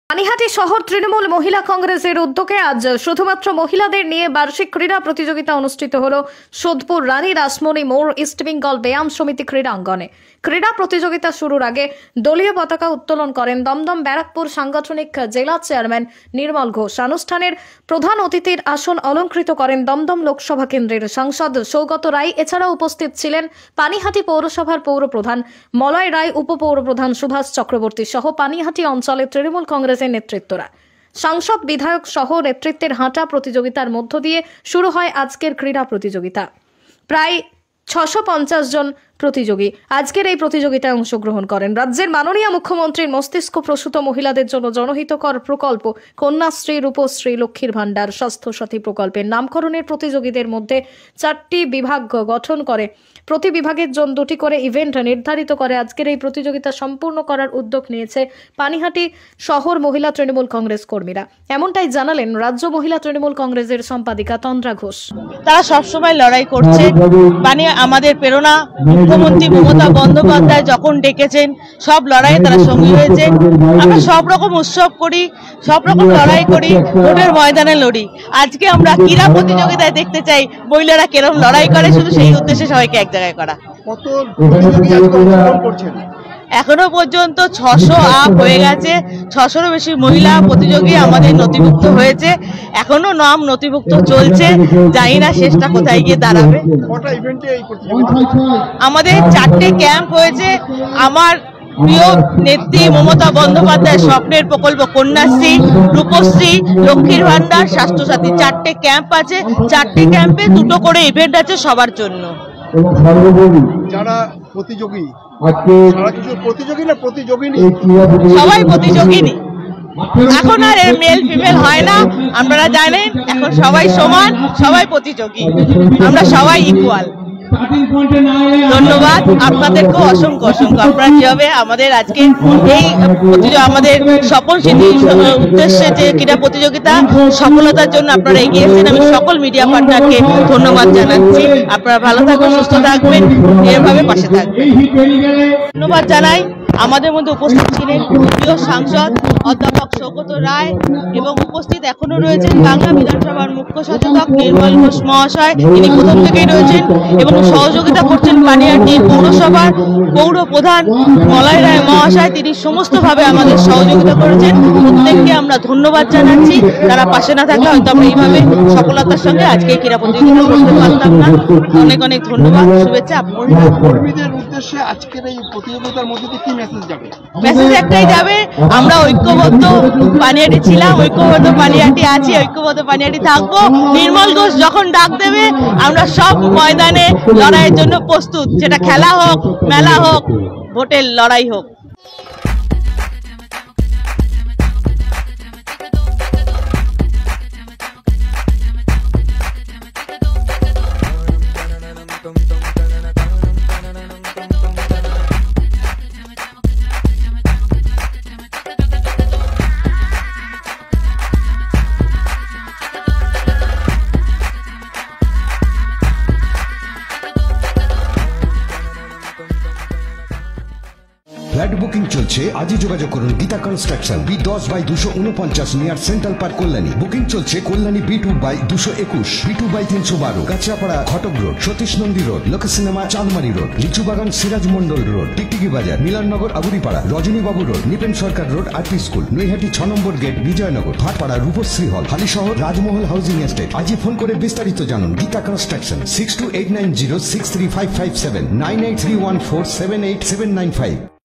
পানিহাটি শহর তৃণমূল মহিলা কংগ্রেসের উদ্যোগে আজ শুধুমাত্র মহিলাদের নিয়ে বার্ষিক ক্রীড়া প্রতিযোগিতা অনুষ্ঠিত হলো সোদপুর রানী রাসমণি মোড় ইস্ট বেঙ্গল ব্যায়াম সমিতি ক্রীড়াঙ্গনে। ক্রীড়া প্রতিযোগিতা শুরুর আগে দলীয় পতাকা উত্তোলন করেন দমদম ব্যারাকপুর সাংগঠনিক জেলা চেয়ারম্যান নির্মল ঘোষ। অনুষ্ঠানের প্রধান অতিথির আসন অলঙ্কৃত করেন দমদম লোকসভা কেন্দ্রের সাংসদ সৌগত রায়। এছাড়াও উপস্থিত ছিলেন পানিহাটি পৌরসভার পৌরপ্রধান মলয় রায়, উপপৌরপ্রধান সুভাষ চক্রবর্তী সহ পানিহাটি অঞ্চলের তৃণমূল কংগ্রেসের নেতৃত্বরা। সাংসদ বিধায়ক সহ নেতৃত্বের হাঁটা প্রতিযোগিতার মধ্য দিয়ে শুরু হয় আজকের ক্রীড়া প্রতিযোগিতা। প্রায় 650 জন প্রতিযোগী আজকের এই প্রতিযোগিতায় অংশগ্রহণ করেন। রাজ্যের মাননীয় মুখ্যমন্ত্রীর মস্তিষ্ক প্রসূত মহিলাদের জন্য জনহিতকর প্রকল্প কন্যাশ্রী, রূপশ্রী, লক্ষ্মীর ভাণ্ডার, স্বাস্থ্য সাথী প্রকল্পের নামকরণের প্রতিযোগীদের মধ্যে 4টি বিভাগ গঠন করে প্রতি বিভাগের জন্য 2টি করে ইভেন্ট নির্ধারিত করে আজকের এই প্রতিযোগিতা সম্পূর্ণ করার উদ্যোগ নিয়েছে পানিহাটি শহর মহিলা তৃণমূল কংগ্রেস কর্মীরা। এমনটাই জানালেন রাজ্য মহিলা তৃণমূল কংগ্রেসের সম্পাদিকা তন্দ্রা ঘোষ। তারা সবসময় লড়াই করছে। আমাদের প্রেরণা মুখ্যমন্ত্রী মমতা বন্দ্যোপাধ্যায় যখন ডেকেছেন সব লড়াইয়ে তারা সঙ্গী হয়েছে। আমরা সব রকম উৎসব করি, সব রকম লড়াই করি, ভোটের ময়দানে লড়ি। আজকে আমরা ক্রীড়া প্রতিযোগিতায় দেখতে চাই মহিলারা কেরম লড়াই করে, শুধু সেই উদ্দেশ্যে সবাইকে এক জায়গায় করা। এখনো পর্যন্ত 600 আপ হয়ে গেছে। 600-এরও বেশি মহিলা প্রতিযোগী আমাদের নথিভুক্ত হয়েছে। এখনো নাম নথিভুক্ত চলছে, জানি না শেষটা কোথায় গিয়ে দাঁড়াবে। আমাদের 4টে ক্যাম্প হয়েছে। আমার প্রিয় নেত্রী মমতা বন্দ্যোপাধ্যায়ের স্বপ্নের প্রকল্প কন্যাশ্রী, রূপশ্রী, লক্ষ্মীর ভাণ্ডার, স্বাস্থ্যসাথী 4টে ক্যাম্প আছে। 4টে ক্যাম্পে 2টো করে ইভেন্ট আছে সবার জন্য। যারা প্রতিযোগী সবাই প্রতিযোগিনী। এখন আর মেল ফিমেল হয় না, আপনারা জানেন এখন সবাই সমান, সবাই প্রতিযোগী, আমরা সবাই ইকুয়াল। ধন্যবাদ আপনাদেরকেও অসংখ্য অসংখ্য। আপনারা যেভাবে আমাদের আজকে এই আমাদের সফল সিদ্ধির উদ্দেশ্যে যে ক্রীড়া প্রতিযোগিতা সফলতার জন্য আপনারা এগিয়েছেন, আমি সকল মিডিয়া পার্টনারকে ধন্যবাদ জানাচ্ছি। আপনারা ভালো থাকবেন, সুস্থ থাকবেন, এভাবে পাশে থাকবেন। ধন্যবাদ জানাই। আমাদের মধ্যে উপস্থিত ছিলেন প্রিয় সাংসদ অধ্যাপক সৌগত রায় এবং উপস্থিত এখনো রয়েছেন বাংলা বিধানসভার মুখ্য সচেতক নির্মল ঘোষ মহাশয়। তিনি প্রথম থেকেই রয়েছেন এবং সহযোগিতা করছেন পানিহাটি পৌরসভার পৌরপ্রধান মলয় রায় মহাশয়। তিনি সমস্তভাবে আমাদের সহযোগিতা করেছেন। প্রত্যেককে আমরা ধন্যবাদ জানাচ্ছি। তারা পাশে না থাকলে হয়তো আমরা এইভাবে সফলতার সঙ্গে আজকে ক্রীড়া প্রতিযোগিতা করতে পারতাম না। অনেক অনেক ধন্যবাদ, শুভেচ্ছা। কর্মীদের উদ্দেশ্যে আজকের এই প্রতিযোগিতার মধ্যে কি মেসেজ যাবে? মেসেজ একটাই যাবে, আমরা ঐক্যবদ্ধ পানিহাটি ছিলাম, ঐক্যবদ্ধ পানিহাটি আছি, ঐক্যবদ্ধ পানিহাটি থাকবো। নির্মল ঘোষ যখন ডাক দেবে আমরা সব ময়দানে লড়াইয়ের জন্য প্রস্তুত, সেটা খেলা হোক, মেলা হোক, ভোটের লড়াই হোক। ফ্ল্যাট বুকিং চলছে, আজই যোগাযোগ করুন Geeta construction, B10/249 near central park Kalyani. Booking চলছে Kalyani B2/221, B2/312, Kanchrapara Ghatak road, Satish Nandi road, Lok cinema Chandmari road, Lichubagan Siraj Mandal road, Tiktiki Bazar, Milannagar Aburipara, Rajanibabu road, Nipen Sarkar road, RP school, Naihati 6 number gate, Bijoynagar, Bhatpara Rupashree hall, Halisahar Rajmahal housing estate. আজই ফোন করে বিস্তারিত জানুন। গীতা কনস্ট্রাকশন 6289063557 9831478795।